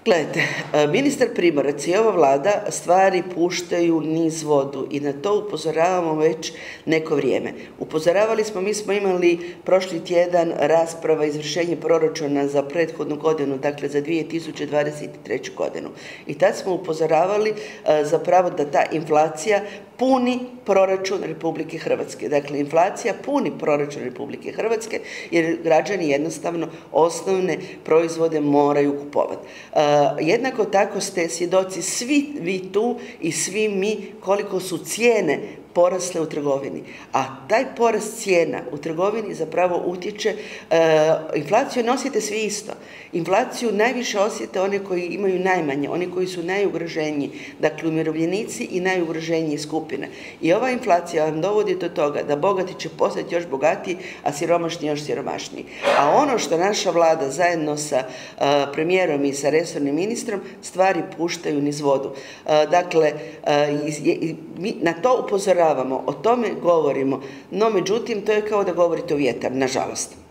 Gledajte, ministar Primorac i ova Vlada stvari puštaju niz vodu i na to upozoravamo već neko vrijeme. Upozoravali smo, mi smo imali prošli tjedan rasprava izvršenje proračuna za prethodnu godinu, dakle za 2023. godinu. I tad smo upozoravali zapravo da ta inflacija puni proračun Republike Hrvatske. Dakle, inflacija puni proračun Republike Hrvatske jer građani jednostavno osnovne proizvode moraju kupovati. Jednako tako ste svjedoci svi vi tu i svi mi koliko su cijene porasle u trgovini. A taj porast cijena u trgovini zapravo utječe, inflaciju nosite svi isto. Inflaciju najviše osjete one koji imaju najmanje, oni koji su najugroženiji, dakle umirovljenici i najugroženije skupine. I ova inflacija vam dovodi do toga da bogati će postati još bogatiji, a siromašni još siromašniji. A ono što naša Vlada zajedno sa premijerom i sa resornim ministrom stvari puštaju niz vodu. Dakle, mi na to upozoravamo, o tome govorimo, no međutim to je kao da govorite u vjetar, nažalost.